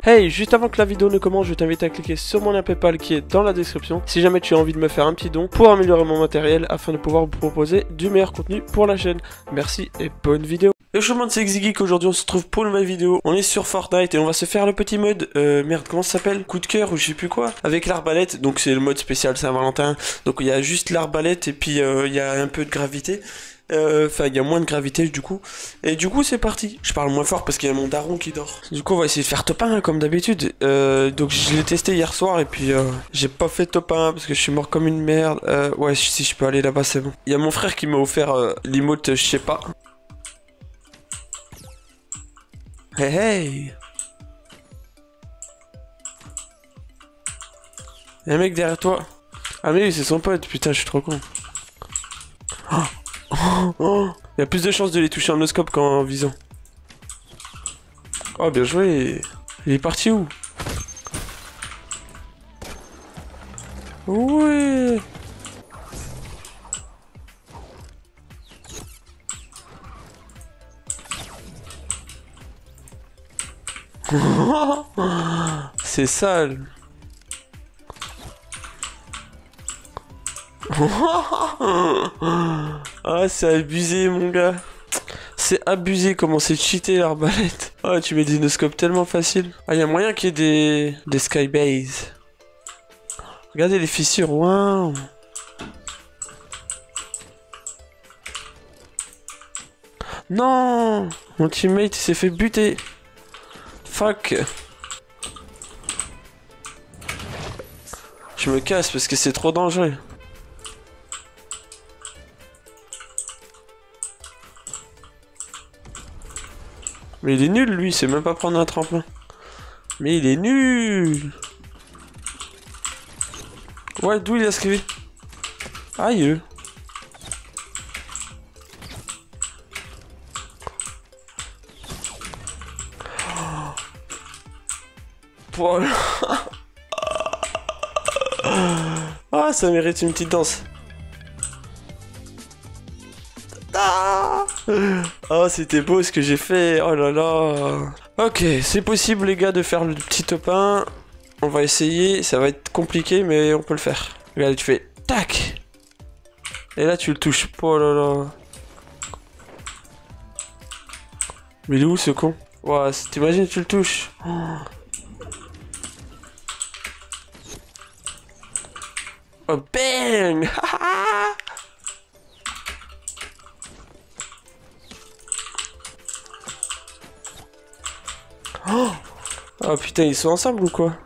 Hey, juste avant que la vidéo ne commence, je t'invite à cliquer sur mon lien PayPal qui est dans la description si jamais tu as envie de me faire un petit don pour améliorer mon matériel afin de pouvoir vous proposer du meilleur contenu pour la chaîne. Merci et bonne vidéo. Yo tout le monde, c'est Xygeek. Aujourd'hui on se retrouve pour une nouvelle vidéo. On est sur Fortnite et on va se faire le petit mode merde, comment ça s'appelle, coup de cœur ou je sais plus quoi, avec l'arbalète. Donc c'est le mode spécial Saint-Valentin. Donc il y a juste l'arbalète et puis il y a un peu de gravité. Enfin il y a moins de gravité du coup. Et du coup c'est parti. Je parle moins fort parce qu'il y a mon daron qui dort. Du coup on va essayer de faire top 1 comme d'habitude. Donc je l'ai testé hier soir et puis j'ai pas fait top 1 parce que je suis mort comme une merde. Ouais, si je peux aller là-bas c'est bon. Il y a mon frère qui m'a offert l'emote je sais pas. Hey hey! Y'a un mec derrière toi. Ah mais oui, c'est son pote, putain, je suis trop con. Oh, il y a plus de chances de les toucher en no-scope qu'en visant. Oh, bien joué. Il est parti où? Ouais. C'est sale. Ah, c'est abusé, mon gars. C'est abusé comment c'est cheaté l'arbalète. Ah, tu mets des no-scopes tellement facile. Ah, il y a moyen qu'il y ait des skybase. Regardez les fissures, waouh. Non, mon teammate s'est fait buter. Fuck. Je me casse parce que c'est trop dangereux. Mais il est nul lui, il sait même pas prendre un tremplin. Mais il est nul. Ouais, d'où il a esquivé? Aïe. Voilà. Ah, ça mérite une petite danse. Ah, oh, c'était beau ce que j'ai fait. Oh là là. Ok, c'est possible les gars de faire le petit top 1. On va essayer. Ça va être compliqué, mais on peut le faire. Regarde, tu fais tac. Et là, tu le touches. Oh là là. Mais il est où ce con? Ouah, t'imagines, tu le touches. Oh, bang. Oh putain, ils sont ensemble ou quoi?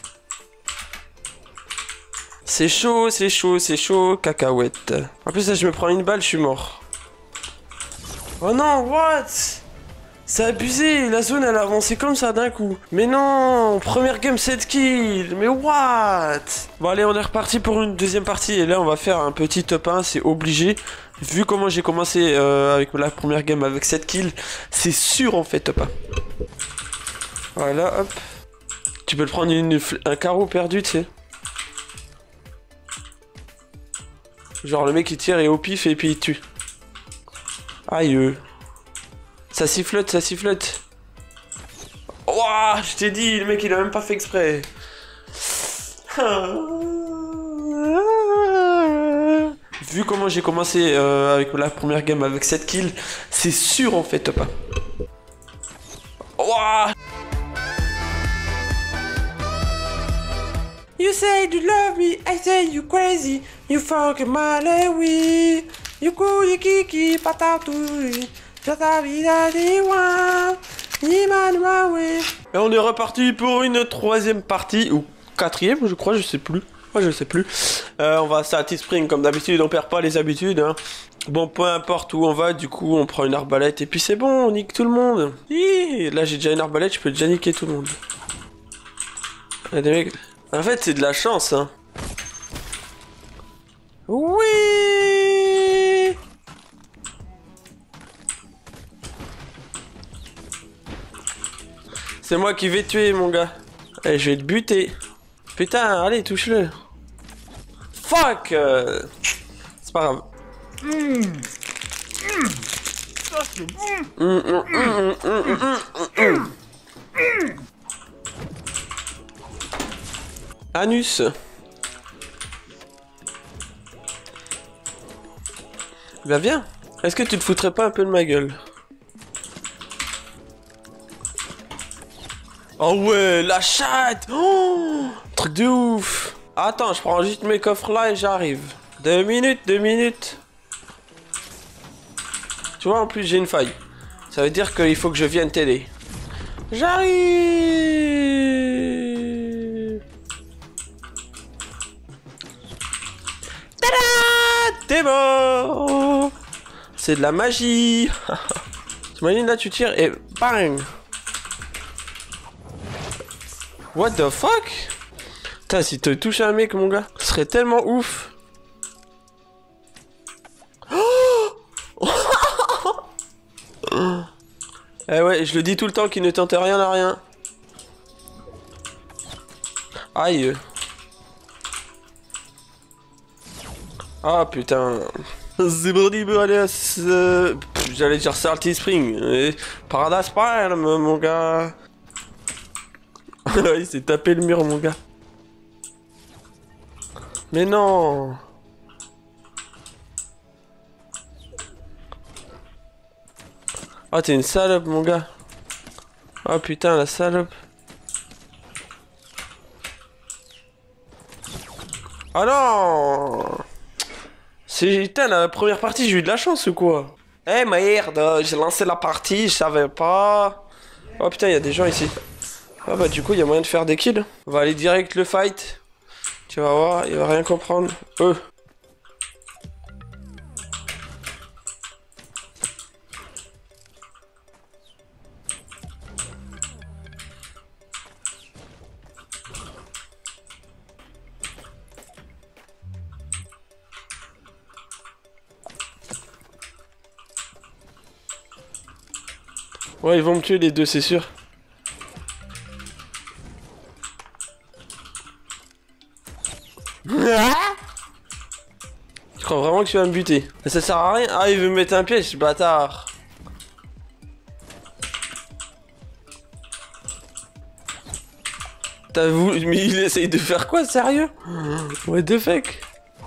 C'est chaud, c'est chaud, c'est chaud, cacahuète. En plus là je me prends une balle, je suis mort. Oh non, what? C'est abusé, la zone elle a avancé comme ça d'un coup. Mais non, première game 7 kills, mais what? Bon allez, on est reparti pour une deuxième partie et là on va faire un petit top 1, c'est obligé. Vu comment j'ai commencé avec la première game avec 7 kills, c'est sûr on fait top 1. Voilà, hop. Tu peux le prendre un carreau perdu, tu sais. Genre le mec il tire et au pif et puis il tue. Aïe. Ça sifflote, ça sifflote. Ouah, je t'ai dit, le mec il a même pas fait exprès. Vu comment j'ai commencé avec la première game avec 7 kills, c'est sûr on fait top 1. Ouah. You say you love me, I say you crazy. You fuck my lewy. You cool, you kiki, patatouille. Jata vida diwa. Et on est reparti pour une troisième partie, ou quatrième, je crois, je sais plus. Ouais, je sais plus. On va à Satisspring comme d'habitude, on perd pas les habitudes. Hein. Bon, peu importe où on va, du coup, on prend une arbalète et puis c'est bon, on nique tout le monde. Hi, là, j'ai déjà une arbalète, je peux déjà niquer tout le monde. Il y a des mecs... En fait, c'est de la chance, hein. Oui. C'est moi qui vais te tuer, mon gars. Allez, je vais te buter. Putain, allez, touche-le. Fuck. C'est pas grave. Ça, c'est bon. Anus. Bah viens. Est-ce que tu te foutrais pas un peu de ma gueule? Oh ouais, la chatte. Oh, truc de ouf. Attends, je prends juste mes coffres là et j'arrive. 2 minutes, 2 minutes. Tu vois, en plus j'ai une faille. Ça veut dire qu'il faut que je vienne t'aider. J'arrive. Tada! T'es mort. C'est de la magie. T'imagines là, tu tires et bang. What the fuck? Putain, si tu touches un mec, mon gars, ce serait tellement ouf. Eh ouais, je le dis tout le temps qu'il ne tente rien à rien. Aïe. Ah putain. C'est parti pour aller à j'allais dire Salty Spring. Paradise Palm, mon gars. Il s'est tapé le mur, mon gars. Mais non. Ah, t'es une salope, mon gars. Oh putain, la salope. Oh non. C'est... Putain, la première partie, j'ai eu de la chance ou quoi? Eh merde, j'ai lancé la partie, je savais pas. Oh putain, il y a des gens ici. Ah bah du coup, il y a moyen de faire des kills. On va aller direct le fight. Tu vas voir, il va rien comprendre. Ouais, ils vont me tuer les deux, c'est sûr. Je crois vraiment que tu vas me buter. Mais ça sert à rien. Ah, il veut me mettre un piège, bâtard. T'as voulu... Mais il essaye de faire quoi, sérieux? What the fuck?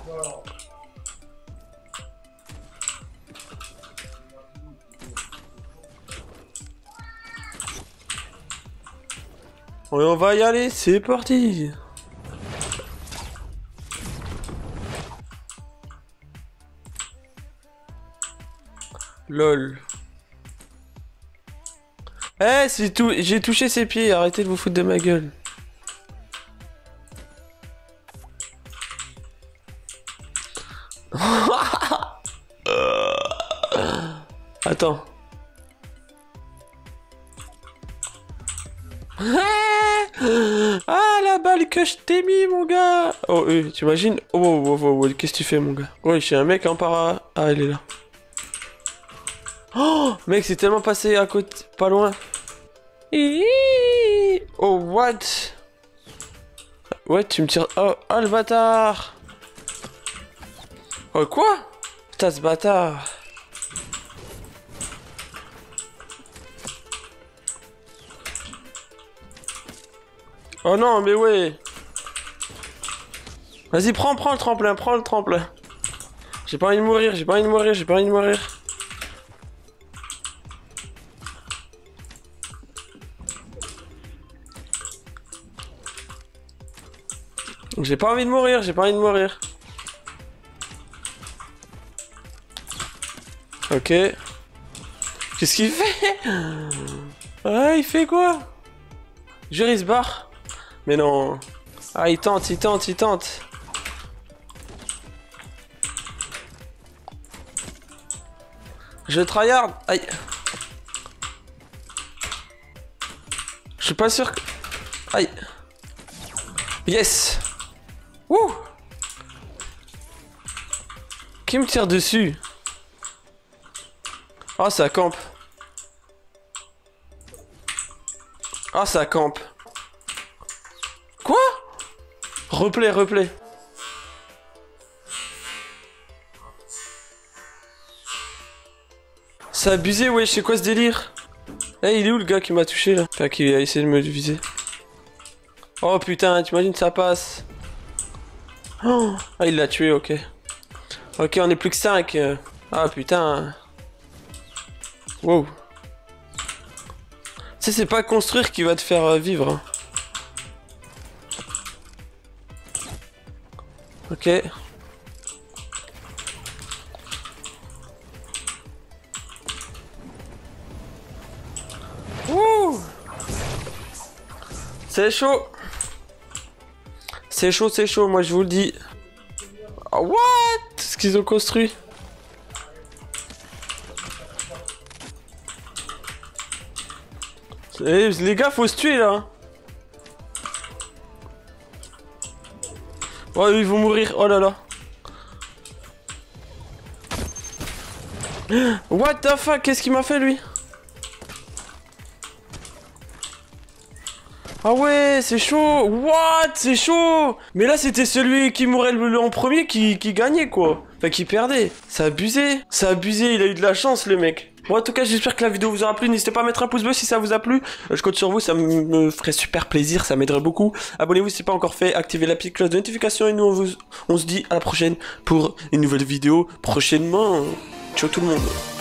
Ouais, on va y aller, c'est parti. Lol. Eh, c'est tout. J'ai touché ses pieds. Arrêtez de vous foutre de ma gueule. Attends. Ah, la balle que je t'ai mis, mon gars. Oh, t'imagines? Oh, qu'est-ce que tu fais, mon gars? Ouais, je suis un mec en para... Ah, elle est là. Oh, mec, c'est tellement passé à côté, pas loin. Oh, what? Ouais, tu me tires... Oh, le bâtard. Oh, quoi? Putain, ce bâtard. Oh non, mais ouais. Vas-y, prends le tremplin, prends le tremplin. J'ai pas envie de mourir, j'ai pas envie de mourir, j'ai pas envie de mourir. J'ai pas envie de mourir, j'ai pas envie de mourir. Ok. Qu'est-ce qu'il fait? Ah, il fait quoi? Jure, il se barre. Mais non. Ah, il tente. Je tryhard. Aïe. Je suis pas sûr que... Aïe. Yes. Wouh. Qui me tire dessus? Oh, ça campe. Ah, ça campe. Quoi? Replay. C'est abusé, ouais, c'est quoi ce délire? Eh, il est où le gars qui m'a touché là? Enfin, qui a essayé de me viser. Oh putain, t'imagines ça passe. Oh. Ah, il l'a tué, ok. Ok, on est plus que 5. Ah putain. Wow. Tu sais, c'est pas construire qui va te faire vivre. Hein. Ok. Ouh. C'est chaud. C'est chaud, moi je vous le dis. Oh, what? Ce qu'ils ont construit. Eh, les gars, faut se tuer là. Oh, ils vont mourir. Oh là là. What the fuck? Qu'est-ce qu'il m'a fait lui? Ah ouais, c'est chaud. What? C'est chaud. Mais là, c'était celui qui mourait en premier qui gagnait, quoi. Enfin, qui perdait. C'est abusé. C'est abusé. Il a eu de la chance, le mec. Bon, en tout cas, j'espère que la vidéo vous aura plu. N'hésitez pas à mettre un pouce bleu si ça vous a plu. Je compte sur vous. Ça me ferait super plaisir. Ça m'aiderait beaucoup. Abonnez-vous si c'est pas encore fait. Activez la petite cloche de notification. Et nous, on se dit à la prochaine pour une nouvelle vidéo prochainement. Ciao tout le monde.